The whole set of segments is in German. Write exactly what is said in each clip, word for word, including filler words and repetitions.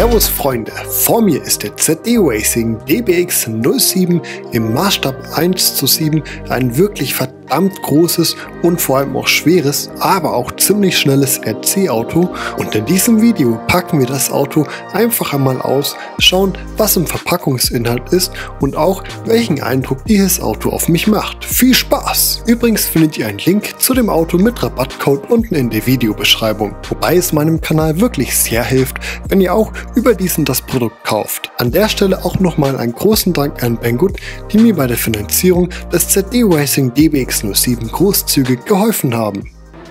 Servus Freunde, vor mir ist der Z D Racing D B X null sieben im Maßstab eins zu sieben, ein wirklich verdammt großes und vor allem auch schweres, aber auch ziemlich schnelles R C-Auto, und in diesem Video packen wir das Auto einfach einmal aus, schauen, was im Verpackungsinhalt ist und auch welchen Eindruck dieses Auto auf mich macht. Viel Spaß! Übrigens findet ihr einen Link zu dem Auto mit Rabattcode unten in der Videobeschreibung, wobei es meinem Kanal wirklich sehr hilft, wenn ihr auch über diesen das Produkt kauft. An der Stelle auch nochmal einen großen Dank an Banggood, die mir bei der Finanzierung des Z D Racing D B X null sieben großzügig geholfen haben.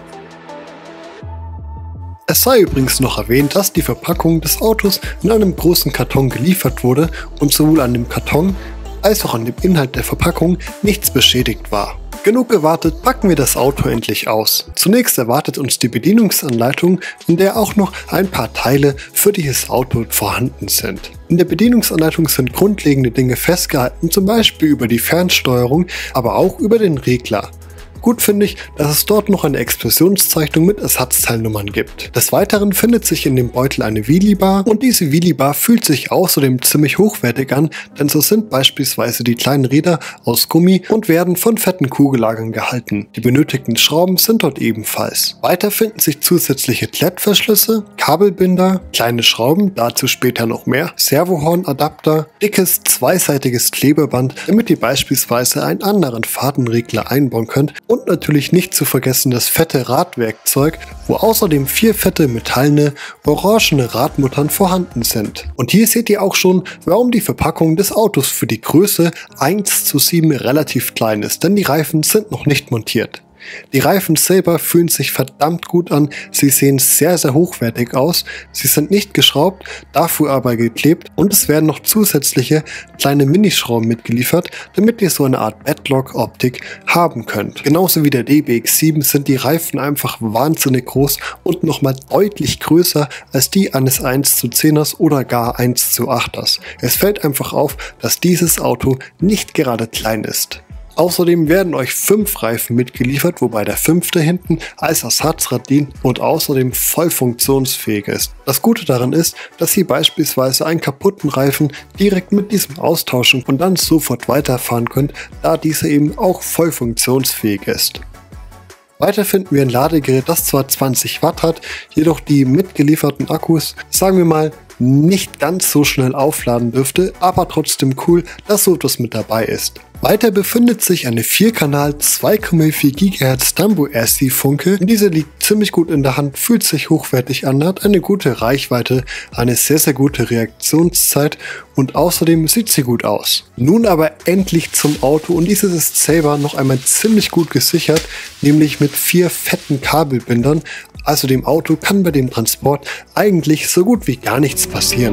Es sei übrigens noch erwähnt, dass die Verpackung des Autos in einem großen Karton geliefert wurde und sowohl an dem Karton als auch an dem Inhalt der Verpackung nichts beschädigt war. Genug gewartet, packen wir das Auto endlich aus. Zunächst erwartet uns die Bedienungsanleitung, in der auch noch ein paar Teile für dieses Auto vorhanden sind. In der Bedienungsanleitung sind grundlegende Dinge festgehalten, zum Beispiel über die Fernsteuerung, aber auch über den Regler. Gut finde ich, dass es dort noch eine Explosionszeichnung mit Ersatzteilnummern gibt. Des Weiteren findet sich in dem Beutel eine Wheelie-Bar, und diese Wheelie-Bar fühlt sich außerdem ziemlich hochwertig an, denn so sind beispielsweise die kleinen Räder aus Gummi und werden von fetten Kugellagern gehalten. Die benötigten Schrauben sind dort ebenfalls. Weiter finden sich zusätzliche Klettverschlüsse, Kabelbinder, kleine Schrauben, dazu später noch mehr, Servohornadapter, dickes zweiseitiges Klebeband, damit ihr beispielsweise einen anderen Fahrtenregler einbauen könnt, und natürlich nicht zu vergessen das fette Radwerkzeug, wo außerdem vier fette metallene, orangene Radmuttern vorhanden sind. Und hier seht ihr auch schon, warum die Verpackung des Autos für die Größe eins zu sieben relativ klein ist, denn die Reifen sind noch nicht montiert. Die Reifen selber fühlen sich verdammt gut an, sie sehen sehr sehr hochwertig aus, sie sind nicht geschraubt, dafür aber geklebt, und es werden noch zusätzliche kleine Minischrauben mitgeliefert, damit ihr so eine Art Badlock-Optik haben könnt. Genauso wie der D B X sieben sind die Reifen einfach wahnsinnig groß und nochmal deutlich größer als die eines eins zu zehners oder gar eins zu achters. Es fällt einfach auf, dass dieses Auto nicht gerade klein ist. Außerdem werden euch fünf Reifen mitgeliefert, wobei der fünfte hinten als Ersatzrad dient und außerdem voll funktionsfähig ist. Das Gute daran ist, dass ihr beispielsweise einen kaputten Reifen direkt mit diesem austauschen und dann sofort weiterfahren könnt, da dieser eben auch voll funktionsfähig ist. Weiter finden wir ein Ladegerät, das zwar zwanzig Watt hat, jedoch die mitgelieferten Akkus, sagen wir mal, nicht ganz so schnell aufladen dürfte, aber trotzdem cool, dass so etwas mit dabei ist. Weiter befindet sich eine vier Kanal zwei Komma vier Gigahertz Dumbo R C Funke. Diese liegt ziemlich gut in der Hand, fühlt sich hochwertig an, hat eine gute Reichweite, eine sehr sehr gute Reaktionszeit und außerdem sieht sie gut aus. Nun aber endlich zum Auto, und dieses ist selber noch einmal ziemlich gut gesichert, nämlich mit vier fetten Kabelbindern. Also dem Auto kann bei dem Transport eigentlich so gut wie gar nichts passieren.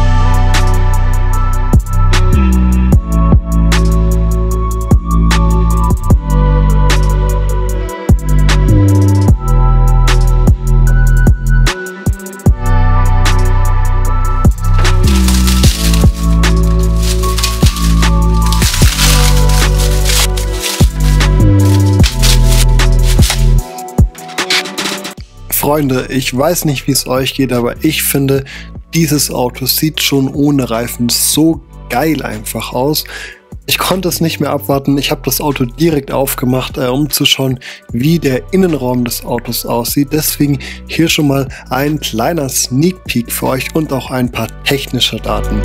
Freunde, ich weiß nicht, wie es euch geht, aber ich finde, dieses Auto sieht schon ohne Reifen so geil einfach aus. Ich konnte es nicht mehr abwarten. Ich habe das Auto direkt aufgemacht, äh, um zu schauen, wie der Innenraum des Autos aussieht. Deswegen hier schon mal ein kleiner Sneak Peek für euch und auch ein paar technische Daten.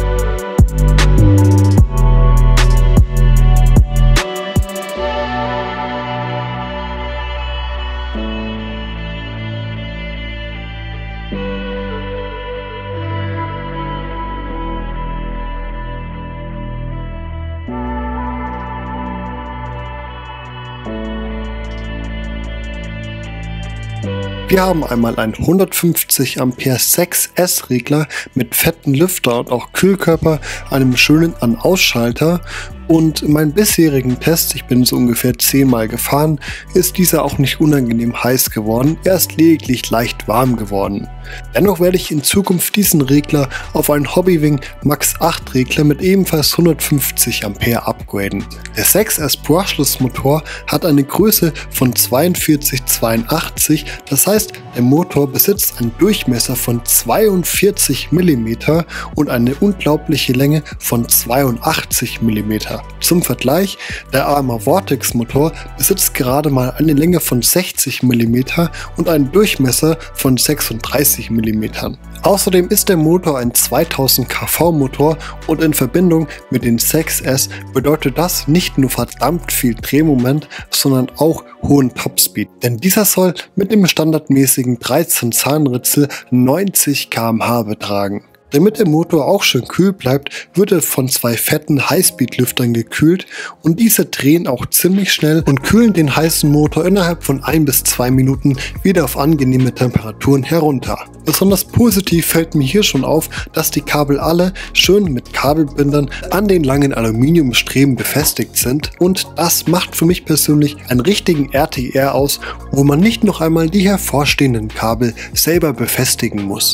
Wir haben einmal einen hundertfünfzig Ampere sechs S Regler mit fetten Lüfter und auch Kühlkörper, einem schönen An-Ausschalter Und in meinen bisherigen Tests, ich bin so ungefähr zehnmal gefahren, ist dieser auch nicht unangenehm heiß geworden, er ist lediglich leicht warm geworden. Dennoch werde ich in Zukunft diesen Regler auf einen Hobbywing Max acht Regler mit ebenfalls hundertfünfzig Ampere upgraden. Der sechs S Brushless Motor hat eine Größe von zweiundvierzig zweiundachtzig, das heißt, der Motor besitzt einen Durchmesser von zweiundvierzig Millimeter und eine unglaubliche Länge von zweiundachtzig Millimeter. Zum Vergleich, der Arma Vortex Motor besitzt gerade mal eine Länge von sechzig Millimeter und einen Durchmesser von sechsunddreißig Millimeter. Außerdem ist der Motor ein zweitausend Kilowatt Motor und in Verbindung mit den sechs S bedeutet das nicht nur verdammt viel Drehmoment, sondern auch hohen Topspeed. Denn dieser soll mit dem standardmäßigen dreizehn Zahnritzel neunzig Kilometer pro Stunde betragen. Damit der Motor auch schön kühl bleibt, wird er von zwei fetten Highspeed-Lüftern gekühlt und diese drehen auch ziemlich schnell und kühlen den heißen Motor innerhalb von ein bis zwei Minuten wieder auf angenehme Temperaturen herunter. Besonders positiv fällt mir hier schon auf, dass die Kabel alle schön mit Kabelbindern an den langen Aluminiumstreben befestigt sind und das macht für mich persönlich einen richtigen R T R aus, wo man nicht noch einmal die hervorstehenden Kabel selber befestigen muss.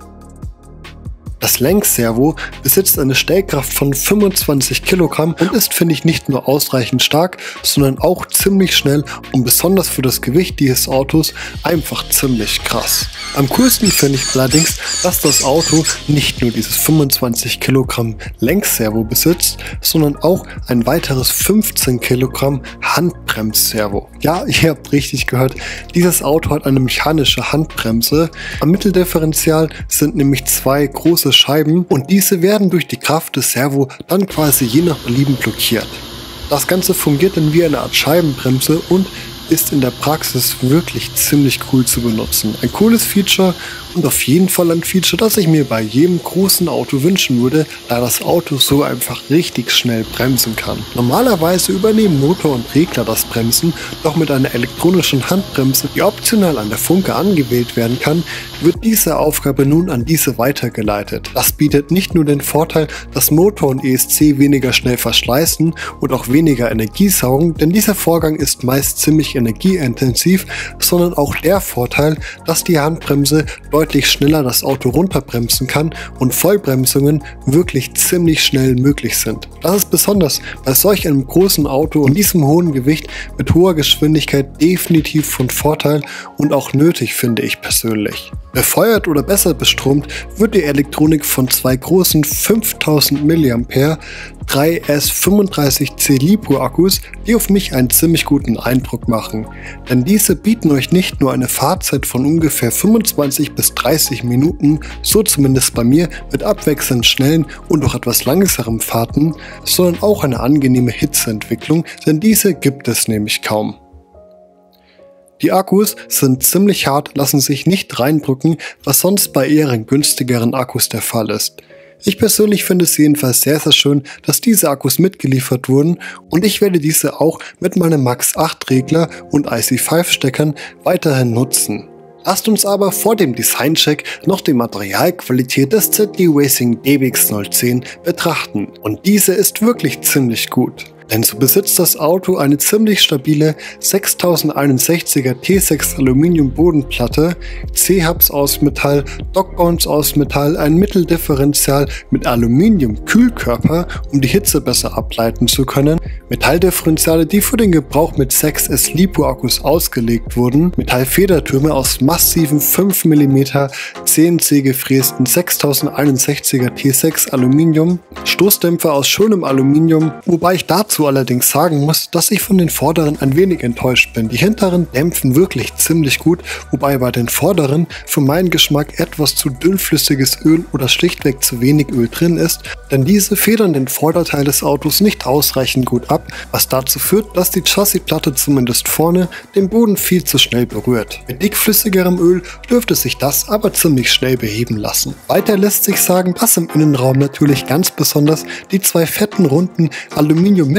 Das Lenkservo besitzt eine Stellkraft von fünfundzwanzig Kilogramm und ist, finde ich, nicht nur ausreichend stark, sondern auch ziemlich schnell und besonders für das Gewicht dieses Autos einfach ziemlich krass. Am coolsten finde ich allerdings, dass das Auto nicht nur dieses fünfundzwanzig Kilogramm Lenkservo besitzt, sondern auch ein weiteres fünfzehn Kilogramm Handbremsservo. Ja, ihr habt richtig gehört, dieses Auto hat eine mechanische Handbremse. Am Mitteldifferential sind nämlich zwei große Scheiben und diese werden durch die Kraft des Servo dann quasi je nach Belieben blockiert. Das Ganze fungiert dann wie eine Art Scheibenbremse und ist in der Praxis wirklich ziemlich cool zu benutzen. Ein cooles Feature und auf jeden Fall ein Feature, das ich mir bei jedem großen Auto wünschen würde, da das Auto so einfach richtig schnell bremsen kann. Normalerweise übernehmen Motor und Regler das Bremsen, doch mit einer elektronischen Handbremse, die optional an der Funke angewählt werden kann, wird diese Aufgabe nun an diese weitergeleitet. Das bietet nicht nur den Vorteil, dass Motor und E S C weniger schnell verschleißen und auch weniger Energie saugen, denn dieser Vorgang ist meist ziemlich energieintensiv, sondern auch der Vorteil, dass die Handbremse deutlich schneller das Auto runterbremsen kann und Vollbremsungen wirklich ziemlich schnell möglich sind. Das ist besonders bei solch einem großen Auto und diesem hohen Gewicht mit hoher Geschwindigkeit definitiv von Vorteil und auch nötig, finde ich persönlich. Befeuert oder besser bestromt wird die Elektronik von zwei großen fünftausend Milliampere drei S fünfunddreißig C Lipo Akkus, die auf mich einen ziemlich guten Eindruck machen. Denn diese bieten euch nicht nur eine Fahrzeit von ungefähr fünfundzwanzig bis dreißig Minuten, so zumindest bei mir, mit abwechselnd schnellen und auch etwas langsamen Fahrten, sondern auch eine angenehme Hitzeentwicklung, denn diese gibt es nämlich kaum. Die Akkus sind ziemlich hart, lassen sich nicht reindrücken, was sonst bei eher günstigeren Akkus der Fall ist. Ich persönlich finde es jedenfalls sehr sehr schön, dass diese Akkus mitgeliefert wurden und ich werde diese auch mit meinem Max acht Regler und I C fünf Steckern weiterhin nutzen. Lasst uns aber vor dem Designcheck noch die Materialqualität des Z D Racing D B X null zehn betrachten und diese ist wirklich ziemlich gut. Denn so besitzt das Auto eine ziemlich stabile sechstausendeinundsechziger T sechs Aluminium Bodenplatte, C-Hubs aus Metall, Dogbones aus Metall, ein Mitteldifferential mit Aluminium Kühlkörper, um die Hitze besser ableiten zu können, Metalldifferentiale, die für den Gebrauch mit sechs S Lipo Akkus ausgelegt wurden, Metallfedertürme aus massiven fünf Millimeter C N C gefrästen sechstausendeinundsechziger T sechs Aluminium, Stoßdämpfer aus schönem Aluminium, wobei ich dazu allerdings sagen muss, dass ich von den vorderen ein wenig enttäuscht bin. Die hinteren dämpfen wirklich ziemlich gut, wobei bei den vorderen für meinen Geschmack etwas zu dünnflüssiges Öl oder schlichtweg zu wenig Öl drin ist, denn diese federn den Vorderteil des Autos nicht ausreichend gut ab, was dazu führt, dass die Chassisplatte zumindest vorne den Boden viel zu schnell berührt. Mit dickflüssigerem Öl dürfte sich das aber ziemlich schnell beheben lassen. Weiter lässt sich sagen, dass im Innenraum natürlich ganz besonders die zwei fetten runden Aluminium mit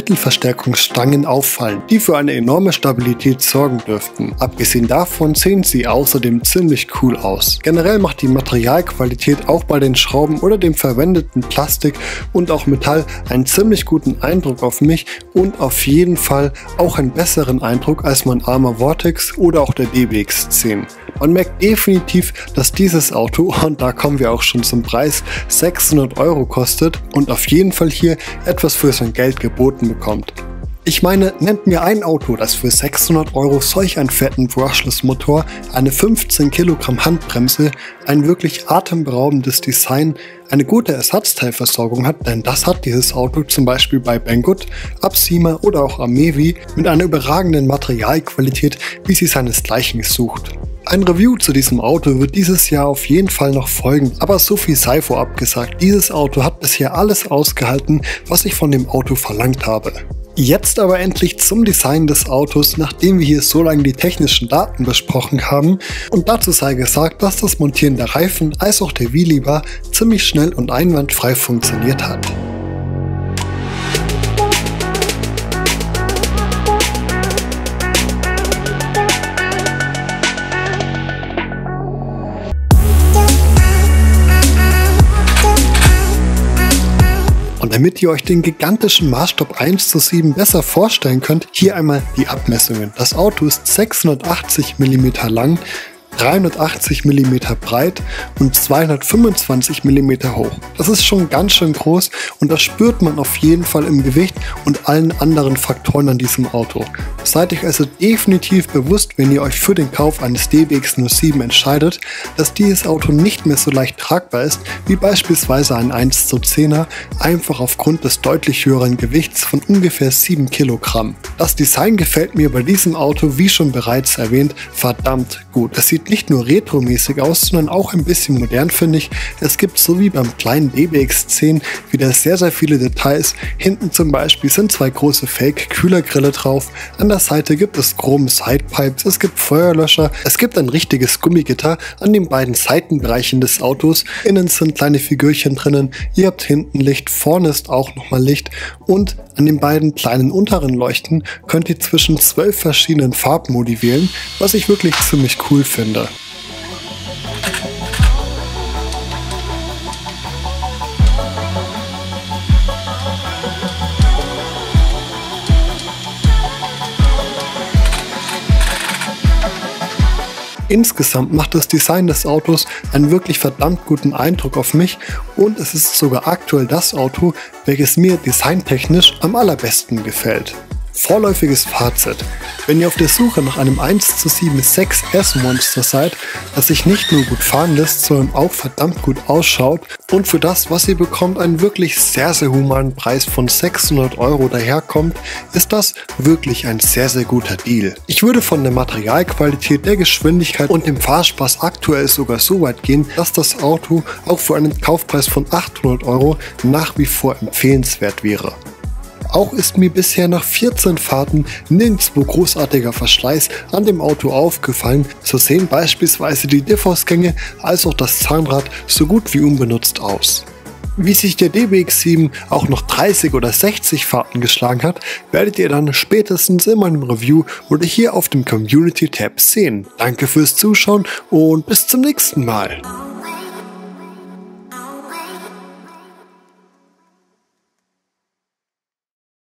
Mittelverstärkungsstangen auffallen, die für eine enorme Stabilität sorgen dürften. Abgesehen davon sehen sie außerdem ziemlich cool aus. Generell macht die Materialqualität auch bei den Schrauben oder dem verwendeten Plastik und auch Metall einen ziemlich guten Eindruck auf mich und auf jeden Fall auch einen besseren Eindruck als mein Arma Vortex oder auch der D B X zehn. Man merkt definitiv, dass dieses Auto, und da kommen wir auch schon zum Preis, sechshundert Euro kostet und auf jeden Fall hier etwas für sein Geld geboten bekommt. Ich meine, nennt mir ein Auto, das für sechshundert Euro solch einen fetten Brushless-Motor, eine fünfzehn Kilogramm Handbremse, ein wirklich atemberaubendes Design, eine gute Ersatzteilversorgung hat, denn das hat dieses Auto zum Beispiel bei Banggood, Absima oder auch Amevi mit einer überragenden Materialqualität, wie sie seinesgleichen sucht. Ein Review zu diesem Auto wird dieses Jahr auf jeden Fall noch folgen, aber so viel sei vorab gesagt, dieses Auto hat bisher alles ausgehalten, was ich von dem Auto verlangt habe. Jetzt aber endlich zum Design des Autos, nachdem wir hier so lange die technischen Daten besprochen haben, und dazu sei gesagt, dass das Montieren der Reifen als auch der Wheelie Bar ziemlich schnell und einwandfrei funktioniert hat. Und damit ihr euch den gigantischen Maßstab eins zu sieben besser vorstellen könnt, hier einmal die Abmessungen. Das Auto ist sechshundertachtzig Millimeter lang, dreihundertachtzig Millimeter breit und zweihundertfünfundzwanzig Millimeter hoch. Das ist schon ganz schön groß und das spürt man auf jeden Fall im Gewicht und allen anderen Faktoren an diesem Auto. Seid euch also definitiv bewusst, wenn ihr euch für den Kauf eines D B X null sieben entscheidet, dass dieses Auto nicht mehr so leicht tragbar ist wie beispielsweise ein eins zu zehner, einfach aufgrund des deutlich höheren Gewichts von ungefähr sieben Kilogramm. Das Design gefällt mir bei diesem Auto, wie schon bereits erwähnt, verdammt gut. Es sieht nicht nur retromäßig aus, sondern auch ein bisschen modern, finde ich. Es gibt so wie beim kleinen D B X zehn wieder sehr sehr viele Details. Hinten zum Beispiel sind zwei große Fake-Kühlergrille drauf. An der Seite gibt es chrome Sidepipes, es gibt Feuerlöscher, es gibt ein richtiges Gummigitter an den beiden Seitenbereichen des Autos. Innen sind kleine Figürchen drinnen. Ihr habt hinten Licht, vorne ist auch nochmal Licht und an den beiden kleinen unteren Leuchten könnt ihr zwischen zwölf verschiedenen Farbmodi wählen, was ich wirklich ziemlich cool finde. Insgesamt macht das Design des Autos einen wirklich verdammt guten Eindruck auf mich und es ist sogar aktuell das Auto, welches mir designtechnisch am allerbesten gefällt. Vorläufiges Fazit: Wenn ihr auf der Suche nach einem eins zu sieben sechs S-Monster seid, das sich nicht nur gut fahren lässt, sondern auch verdammt gut ausschaut und für das, was ihr bekommt, einen wirklich sehr sehr humanen Preis von sechshundert Euro daherkommt, ist das wirklich ein sehr sehr guter Deal. Ich würde von der Materialqualität, der Geschwindigkeit und dem Fahrspaß aktuell sogar so weit gehen, dass das Auto auch für einen Kaufpreis von achthundert Euro nach wie vor empfehlenswert wäre. Auch ist mir bisher nach vierzehn Fahrten nirgendwo großartiger Verschleiß an dem Auto aufgefallen. So sehen beispielsweise die Diffausgänge als auch das Zahnrad so gut wie unbenutzt aus. Wie sich der D B X sieben auch noch dreißig oder sechzig Fahrten geschlagen hat, werdet ihr dann spätestens in meinem Review oder hier auf dem Community Tab sehen. Danke fürs Zuschauen und bis zum nächsten Mal.